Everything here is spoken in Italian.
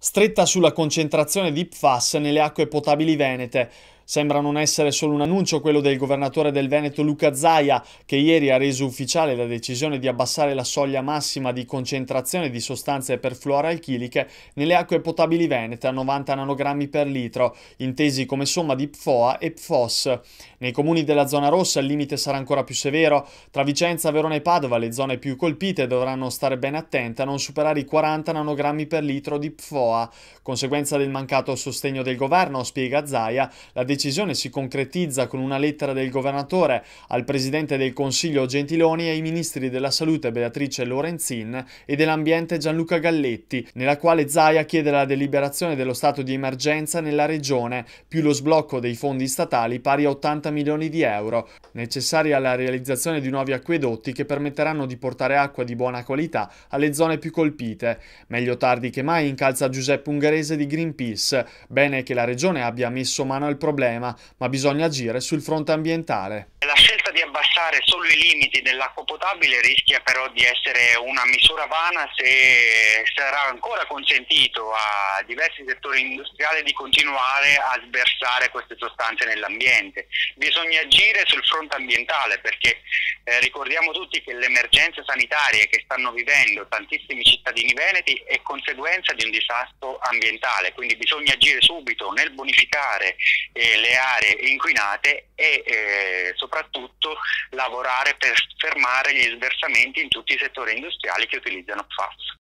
Stretta sulla concentrazione di PFAS nelle acque potabili venete. Sembra non essere solo un annuncio quello del governatore del Veneto Luca Zaia, che ieri ha reso ufficiale la decisione di abbassare la soglia massima di concentrazione di sostanze perfluoroalchiliche nelle acque potabili venete a 90 nanogrammi per litro, intesi come somma di PFOA e PFOS. Nei comuni della zona rossa il limite sarà ancora più severo. Tra Vicenza, Verona e Padova, le zone più colpite dovranno stare ben attente a non superare i 40 nanogrammi per litro di PFOA. Conseguenza del mancato sostegno del governo, spiega Zaia, la decisione si concretizza con una lettera del governatore al presidente del Consiglio Gentiloni e ai ministri della Salute Beatrice Lorenzin e dell'Ambiente Gianluca Galletti, nella quale Zaia chiede la deliberazione dello stato di emergenza nella regione, più lo sblocco dei fondi statali pari a 80 milioni di euro, necessari alla realizzazione di nuovi acquedotti che permetteranno di portare acqua di buona qualità alle zone più colpite. Meglio tardi che mai, incalza Giuseppe Ungherese di Greenpeace. Bene che la regione abbia messo mano al problema, ma bisogna agire sul fronte ambientale. La scelta di abbassare solo i limiti dell'acqua potabile rischia però di essere una misura vana se sarà ancora consentito a diversi settori industriali di continuare a sversare queste sostanze nell'ambiente. Bisogna agire sul fronte ambientale perché ricordiamo tutti che le emergenze sanitarie che stanno vivendo tantissimi cittadini veneti è conseguenza di un disastro ambientale, quindi bisogna agire subito nel bonificare le aree inquinate e soprattutto lavorare per fermare gli sversamenti in tutti i settori industriali che utilizzano PFAS.